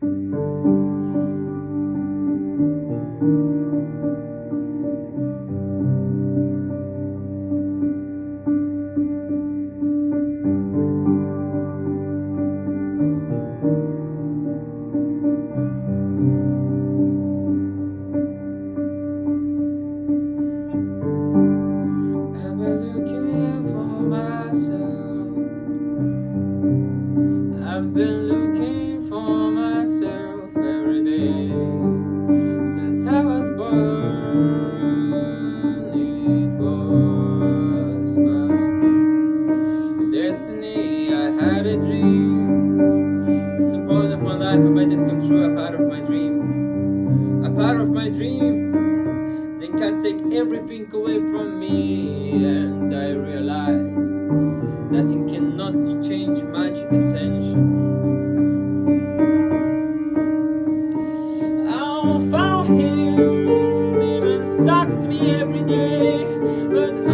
I've been looking for myself every day since I was born. It was my destiny. I had a dream. It's the point of my life. I made it come true. A part of my dream. A part of my dream. They can't take everything away from me, and I realize that it cannot change much attention. I found him, even stalks me every day, but